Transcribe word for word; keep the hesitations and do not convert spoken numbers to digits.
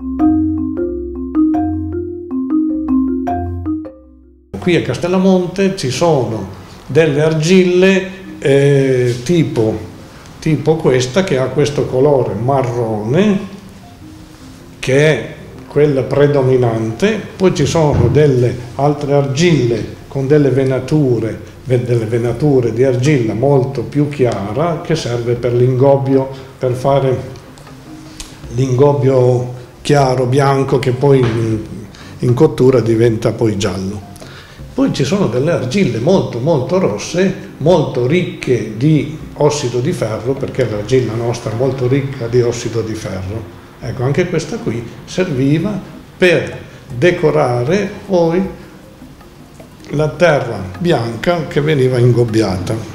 Qui a Castellamonte ci sono delle argille eh, tipo, tipo questa, che ha questo colore marrone, che è quella predominante. Poi ci sono delle altre argille con delle venature, delle venature di argilla molto più chiara, che serve per l'ingobbio, per fare l'ingobbio chiaro, bianco, che poi in, in cottura diventa poi giallo. Poi ci sono delle argille molto molto rosse, molto ricche di ossido di ferro, perché l'argilla nostra è molto ricca di ossido di ferro. Ecco, anche questa qui serviva per decorare poi la terra bianca che veniva ingobbiata.